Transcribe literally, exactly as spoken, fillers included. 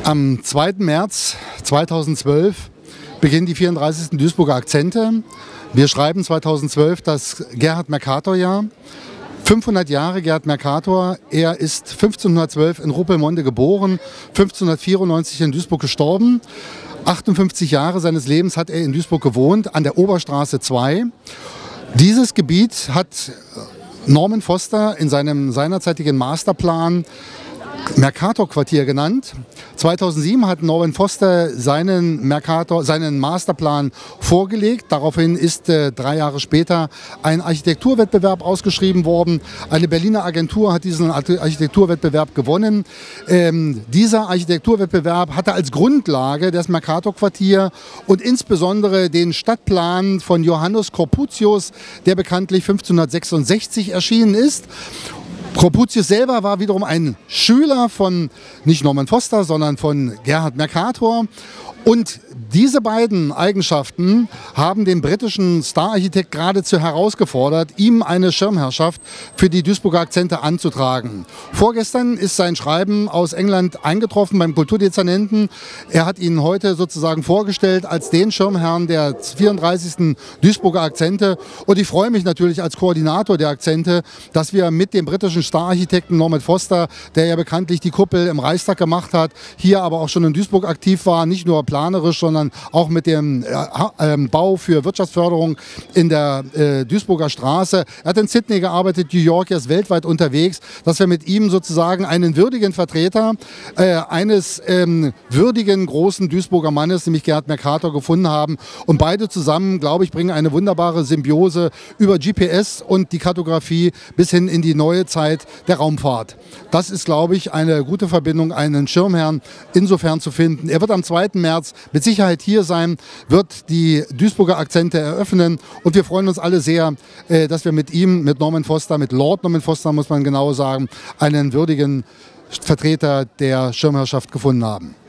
Am zweiten März zweitausendzwölf beginnen die vierunddreißigsten Duisburger Akzente. Wir schreiben zweitausendzwölf das Gerhard Mercator-Jahr. fünfhundert Jahre Gerhard Mercator. Er ist fünfzehnhundertzwölf in Ruppelmonde geboren, fünfzehnhundertvierundneunzig in Duisburg gestorben. achtundfünfzig Jahre seines Lebens hat er in Duisburg gewohnt, an der Oberstraße zwei. Dieses Gebiet hat Norman Foster in seinem seinerzeitigen Masterplan Mercator-Quartier genannt. zweitausendsieben hat Norman Foster seinen, Mercator, seinen Masterplan vorgelegt. Daraufhin ist äh, drei Jahre später ein Architekturwettbewerb ausgeschrieben worden. Eine Berliner Agentur hat diesen Architekturwettbewerb gewonnen. Ähm, dieser Architekturwettbewerb hatte als Grundlage das Mercator-Quartier und insbesondere den Stadtplan von Johannes Corputius, der bekanntlich fünfzehnhundertsechsundsechzig erschienen ist. Corputius selber war wiederum ein Schüler von nicht Norman Foster, sondern von Gerhard Mercator. Und diese beiden Eigenschaften haben den britischen Star-Architekt geradezu herausgefordert, ihm eine Schirmherrschaft für die Duisburger Akzente anzutragen. Vorgestern ist sein Schreiben aus England eingetroffen beim Kulturdezernenten. Er hat ihn heute sozusagen vorgestellt als den Schirmherrn der vierunddreißigsten Duisburger Akzente. Und ich freue mich natürlich als Koordinator der Akzente, dass wir mit dem britischen Star-Architekten Norman Foster, der ja bekanntlich die Kuppel im Reichstag gemacht hat, hier aber auch schon in Duisburg aktiv war, nicht nur planerisch, sondern auch mit dem äh, Bau für Wirtschaftsförderung in der äh, Duisburger Straße. Er hat in Sydney gearbeitet, New York, er ist weltweit unterwegs, dass wir mit ihm sozusagen einen würdigen Vertreter äh, eines ähm, würdigen großen Duisburger Mannes, nämlich Gerhard Mercator, gefunden haben. Und beide zusammen, glaube ich, bringen eine wunderbare Symbiose über G P S und die Kartografie bis hin in die neue Zeit der Raumfahrt. Das ist, glaube ich, eine gute Verbindung, einen Schirmherrn insofern zu finden. Er wird am zweiten März mit Sicherheit hier sein, wird die Duisburger Akzente eröffnen und wir freuen uns alle sehr, dass wir mit ihm, mit Norman Foster, mit Lord Norman Foster, muss man genau sagen, einen würdigen Vertreter der Schirmherrschaft gefunden haben.